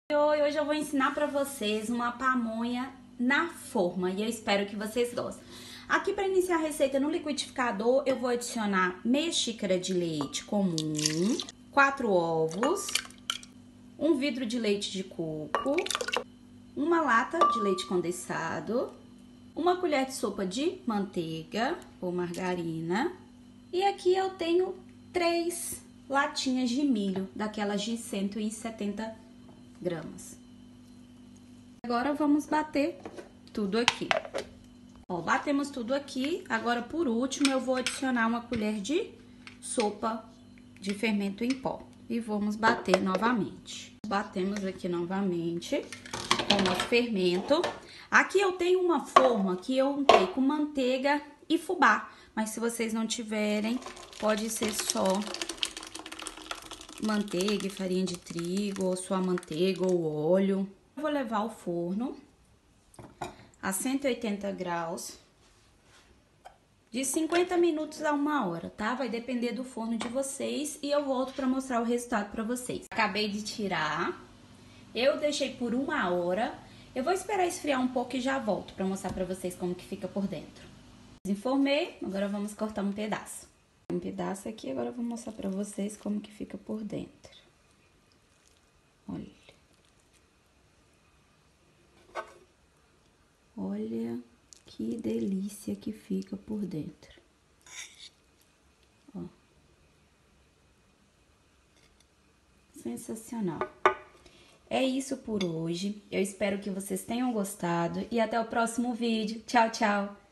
Hoje eu vou ensinar pra vocês uma pamonha na forma e eu espero que vocês gostem. Aqui para iniciar a receita no liquidificador eu vou adicionar meia xícara de leite comum, 4 ovos, um vidro de leite de coco, uma lata de leite condensado, uma colher de sopa de manteiga ou margarina e aqui eu tenho 3 latinhas de milho, daquelas de 170 gramas. Agora vamos bater tudo aqui. Ó, batemos tudo aqui. Agora, por último, eu vou adicionar uma colher de sopa de fermento em pó. E vamos bater novamente. Batemos aqui novamente com o nosso fermento. Aqui eu tenho uma forma que eu untei com manteiga e fubá. Mas se vocês não tiverem, pode ser só manteiga e farinha de trigo, ou só a manteiga ou óleo. Eu vou levar ao forno a 180 graus de 50 minutos a 1 hora, tá? Vai depender do forno de vocês e eu volto para mostrar o resultado para vocês. Acabei de tirar, eu deixei por 1 hora, eu vou esperar esfriar um pouco e já volto para mostrar para vocês como que fica por dentro. Desenformei, agora vamos cortar um pedaço. Um pedaço aqui, agora eu vou mostrar pra vocês como que fica por dentro. Olha. Olha que delícia que fica por dentro. Ó. Sensacional. É isso por hoje. Eu espero que vocês tenham gostado e até o próximo vídeo. Tchau, tchau!